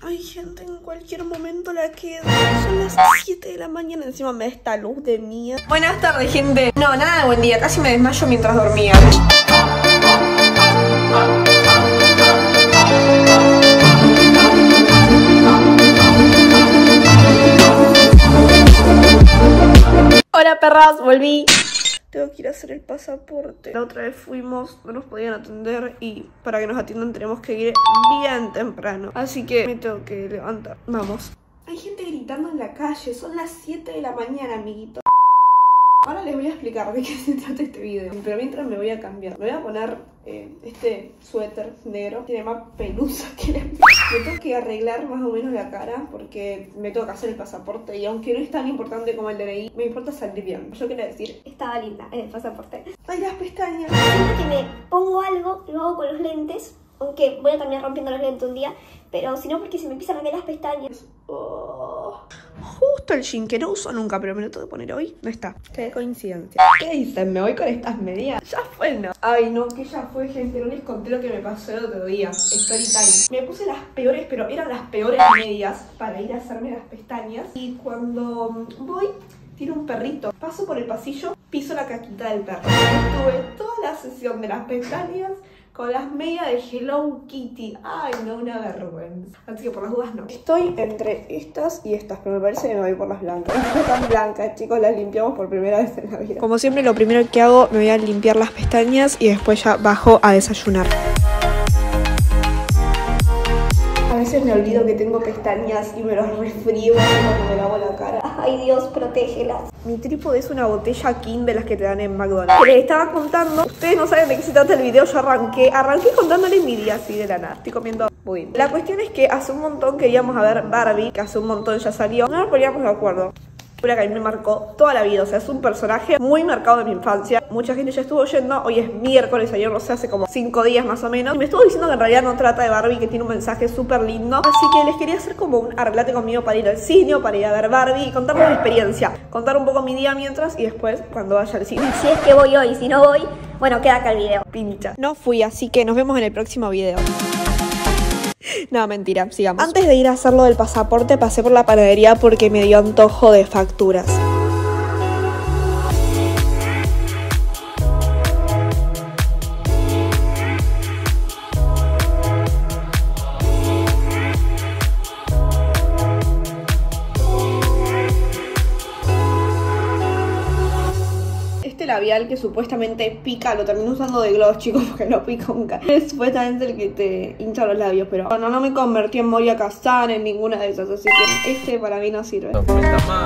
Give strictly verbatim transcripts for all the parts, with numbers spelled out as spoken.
Ay, gente, en cualquier momento la quedo. Son las siete de la mañana, encima me da esta luz de mierda. Buenas tardes, gente. No, nada de buen día, casi me desmayo mientras dormía. Hola, perras, volví. Tengo que ir a hacer el pasaporte. La otra vez fuimos, no nos podían atender y para que nos atiendan tenemos que ir bien temprano. Así que me tengo que levantar. Vamos. Hay gente gritando en la calle, son las siete de la mañana, amiguito. Ahora les voy a explicar de qué se trata este video. Pero mientras me voy a cambiar. Me voy a poner eh, este suéter negro. Tiene más pelusa que la... Me tengo que arreglar más o menos la cara porque me tengo que hacer el pasaporte. Y aunque no es tan importante como el D N I, me importa salir bien. Yo quería decir, estaba linda en el pasaporte. Ay, las pestañas. Siempre que me pongo algo, lo hago con los lentes. Aunque voy a terminar rompiendo los lentes un día. Pero si no, porque se me empiezan a caer las pestañas. Oh. Justo el jean que no uso nunca, pero me lo tengo que poner hoy. No está. Qué coincidencia. ¿Qué dicen? ¿Me voy con estas medias? Ya fue, ¿no? Ay, no, que ya fue, gente. No les conté lo que me pasó el otro día. Story time. Me puse las peores, pero eran las peores medias para ir a hacerme las pestañas. Y cuando voy, tiro un perrito. Paso por el pasillo, piso la caquita del perro. Estuve toda la sesión de las pestañas con las medias de Hello Kitty. Ay, no, una vergüenza. Así que por las dudas no. Estoy entre estas y estas, pero me parece que me voy por las blancas. No están blancas, chicos, las limpiamos por primera vez en la vida. Como siempre, lo primero que hago, me voy a limpiar las pestañas y después ya bajo a desayunar. A veces me olvido que tengo pestañas y me los resfrío cuando me lavo la cara. Ay, Dios, protégelas. Mi trípode es una botella King de las que te dan en McDonald's. Les estaba contando, ustedes no saben de qué se trata el video, yo arranqué, arranqué contándole mi día así de la nada. Estoy comiendo budín. La cuestión es que hace un montón queríamos a ver Barbie, que hace un montón ya salió. No nos poníamos de acuerdo. Una que a mí me marcó toda la vida, o sea, es un personaje muy marcado de mi infancia. Mucha gente ya estuvo yendo, hoy es miércoles, ayer no sé, hace como cinco días más o menos. Y me estuvo diciendo que en realidad no trata de Barbie, que tiene un mensaje súper lindo. Así que les quería hacer como un arreglate conmigo para ir al cine, para ir a ver Barbie y contarles mi experiencia. Contar un poco mi día mientras y después cuando vaya al cine. Si es que voy hoy, si no voy, bueno, queda acá el video. Pincha. No fui, así que nos vemos en el próximo video. No, mentira, sigamos. Antes de ir a hacer lo del pasaporte, pasé por la panadería porque me dio antojo de facturas. Labial que supuestamente pica, lo termino usando de gloss, chicos, porque no pica nunca. Es supuestamente el que te hincha los labios, pero bueno, no me convertí en Moria Kazan en ninguna de esas, así que este para mí no sirve. No,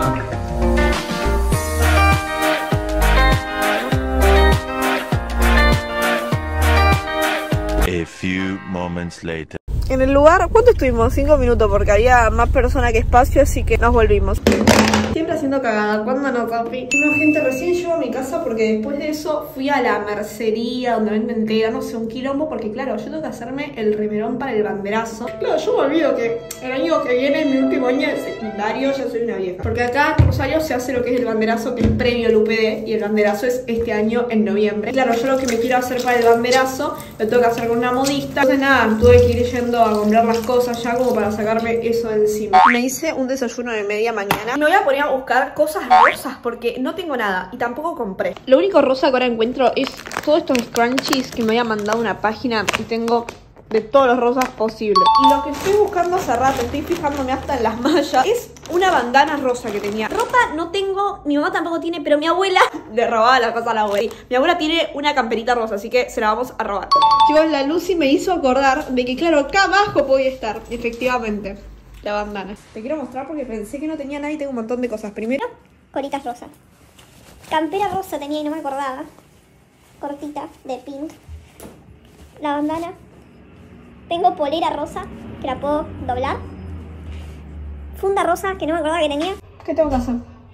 A few moments later. En el lugar, ¿cuánto estuvimos? Cinco minutos porque había más persona que espacio, así que nos volvimos. Siempre haciendo cagada, ¿cuándo no, papi? No, gente, recién llego a mi casa porque después de eso fui a la mercería donde venden tela, no sé, un quilombo, porque claro, yo tengo que hacerme el remerón para el banderazo. Claro, yo me olvido que el año que viene, en mi último año de secundario, ya soy una vieja. Porque acá en Rosario se hace lo que es el banderazo, que es previo al U P D, y el banderazo es este año en noviembre. Claro, yo lo que me quiero hacer para el banderazo, lo tengo que hacer con una modista. Entonces nada, tuve que ir yendo a comprar las cosas ya como para sacarme eso de encima. Me hice un desayuno de media mañana. Me voy a poner a buscar cosas rosas porque no tengo nada y tampoco compré. Lo único rosa que ahora encuentro es todos estos scrunchies que me había mandado una página y tengo de todos los rosas posibles. Y lo que estoy buscando hace rato, estoy fijándome hasta en las mallas, es una bandana rosa que tenía. Ropa no tengo, mi mamá tampoco tiene, pero mi abuela le robaba la cosa a la abuela. Mi abuela tiene una camperita rosa, así que se la vamos a robar. Chicos, la Lucy me hizo acordar de que claro, acá abajo podía estar, efectivamente, la bandana. Te quiero mostrar porque pensé que no tenía nada y tengo un montón de cosas. Primero, colitas rosas. Campera rosa tenía y no me acordaba. Cortita, de pink. La bandana. Tengo polera rosa, que la puedo doblar. Funda rosa, que no me acordaba que tenía. ¿Qué tengo que hacer?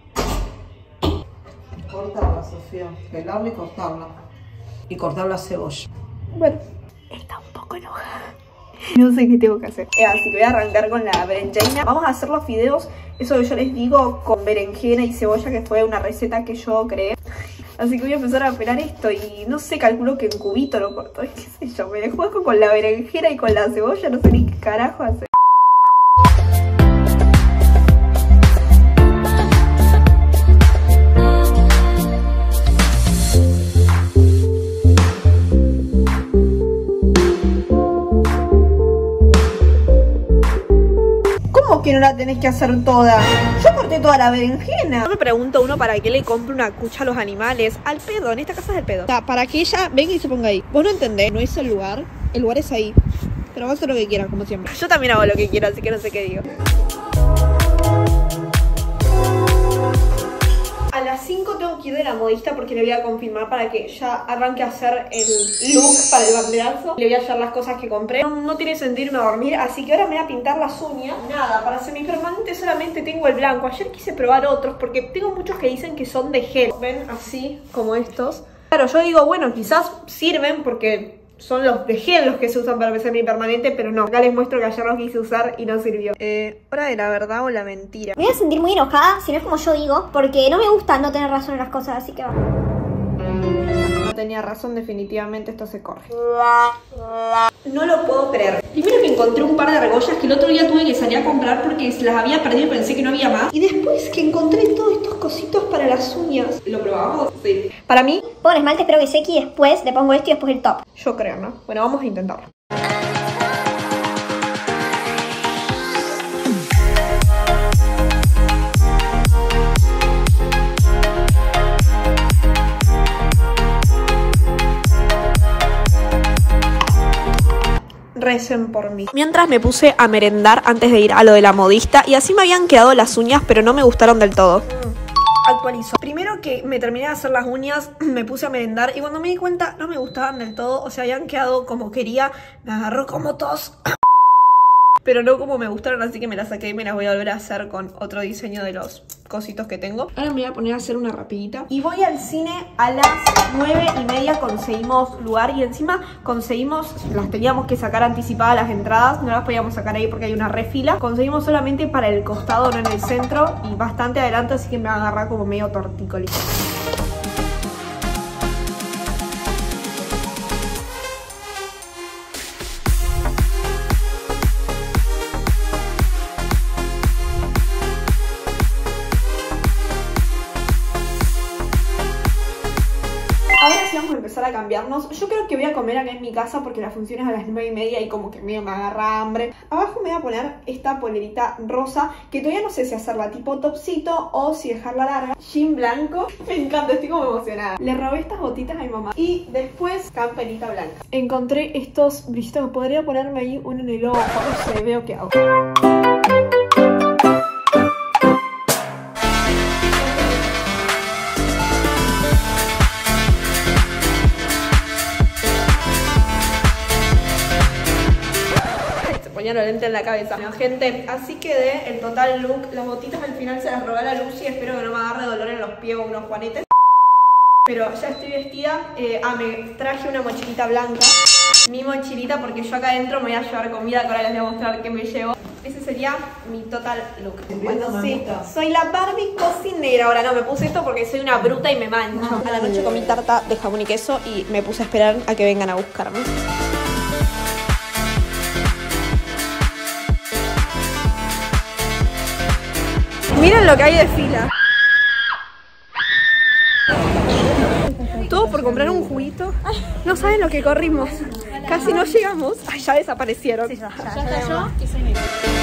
Cortarla, Sofía. Pelarla y cortarla. Y cortar la cebolla. Bueno, está un poco enojada. No sé qué tengo que hacer. Eh, así que voy a arrancar con la berenjena. Vamos a hacer los fideos, eso que yo les digo, con berenjena y cebolla, que fue una receta que yo creé. Así que voy a empezar a pelar esto y no sé, calculo que en cubito lo corto. Qué sé yo, me juego con la berenjena y con la cebolla, no sé ni qué carajo hacer. ¿Cómo que no la tenés que hacer toda? Yo corté toda la berenjena. Yo me pregunto uno para qué le compre una cucha a los animales. Al pedo, en esta casa es el pedo. O sea, para que ella venga y se ponga ahí. Vos no entendés, no es el lugar. El lugar es ahí. Pero va a hacer lo que quiera, como siempre. Yo también hago lo que quiero, así que no sé qué digo. A las cinco tengo que ir de la modista porque le voy a confirmar para que ya arranque a hacer el look para el banderazo. Le voy a llevar las cosas que compré. No, no tiene sentido irme a dormir, así que ahora me voy a pintar las uñas. Nada, para semipermanente solamente tengo el blanco. Ayer quise probar otros porque tengo muchos que dicen que son de gel. Ven, así como estos. Claro, yo digo, bueno, quizás sirven porque son los de gel los que se usan para semipermanente, pero no. Acá les muestro que ayer los quise usar y no sirvió. Eh, ¿hora de la verdad o la mentira? Me voy a sentir muy enojada si no es como yo digo, porque no me gusta no tener razón en las cosas, así que va. No tenía razón, definitivamente esto se corre. No lo puedo creer. Primero que encontré un par de argollas que el otro día tuve que salir a comprar porque se las había perdido y pensé que no había más. Y después que encontré todos estos cositos para las uñas. ¿Lo probamos? Sí. Para mí, pongo el esmalte, espero que seque y después le pongo esto y después el top. Yo creo, ¿no? Bueno, vamos a intentarlo. Recen por mí. Mientras me puse a merendar antes de ir a lo de la modista y así me habían quedado las uñas, pero no me gustaron del todo. Mm. Actualizo. Primero que me terminé de hacer las uñas, me puse a merendar y cuando me di cuenta no me gustaban del todo, o sea, habían quedado como quería, me agarró como tos. Pero no como me gustaron, así que me las saqué y me las voy a volver a hacer con otro diseño de los cositos que tengo. Ahora me voy a poner a hacer una rapidita. Y voy al cine a las nueve y media, conseguimos lugar y encima conseguimos, las teníamos que sacar anticipadas las entradas, no las podíamos sacar ahí porque hay una refila. Conseguimos solamente para el costado, no en el centro, y bastante adelante, así que me va a agarrar como medio tortícolis. Ahora sí vamos a empezar a cambiarnos. Yo creo que voy a comer acá en mi casa porque la función es a las nueve y media y como que medio me agarra hambre. Abajo me voy a poner esta polerita rosa que todavía no sé si hacerla tipo topsito o si dejarla larga. Jean blanco. Me encanta, estoy como emocionada. Le robé estas botitas a mi mamá. Y después camperita blanca. Encontré estos brillitos. Podría ponerme ahí uno en el ojo. No sé, veo qué hago. Los lentes en la cabeza. Bueno, gente, así quedé el total look. Las botitas al final se las robé a la Lucy. Espero que no me agarre dolor en los pies o unos juanetes. Pero ya estoy vestida. eh, Ah, me traje una mochilita blanca. Mi mochilita porque yo acá adentro me voy a llevar comida, que ahora les voy a mostrar qué me llevo. Ese sería mi total look. Bueno, sí, soy la Barbie cocinera. Ahora no, me puse esto porque soy una bruta y me mancho. A la noche comí tarta de jamón y queso y me puse a esperar a que vengan a buscarme. Miren lo que hay de fila. Todo por comprar un juguito. No saben lo que corrimos. Casi no llegamos. Ay, ya desaparecieron. Sí, ya, ya, ya, ya yo y soy mi...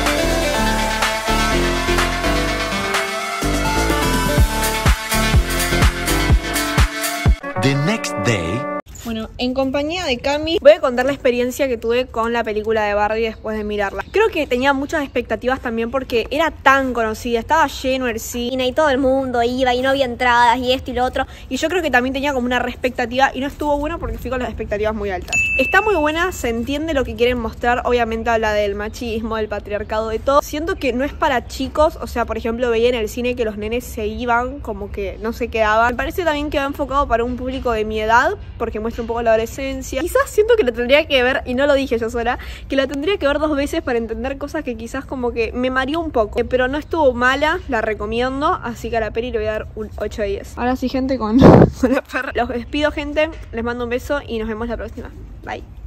The next day. Bueno, en compañía de Cami voy a contar la experiencia que tuve con la película de Barbie después de mirarla. Creo que tenía muchas expectativas también porque era tan conocida, estaba lleno el cine y todo el mundo iba y no había entradas y esto y lo otro. Y yo creo que también tenía como una re expectativa y no estuvo bueno porque fui con las expectativas muy altas. Está muy buena, se entiende lo que quieren mostrar, obviamente habla del machismo, del patriarcado, de todo. Siento que no es para chicos, o sea, por ejemplo, veía en el cine que los nenes se iban, como que no se quedaban. Me parece también que va enfocado para un público de mi edad porque muestra un poco la adolescencia. Quizás siento que la tendría que ver, y no lo dije yo sola, que la tendría que ver dos veces para entender cosas que quizás como que me mareó un poco. Eh, pero no estuvo mala, la recomiendo, así que a la peli le voy a dar un ocho de diez. Ahora sí, gente, con, con la perra. Los despido, gente, les mando un beso y nos vemos la próxima. Bye.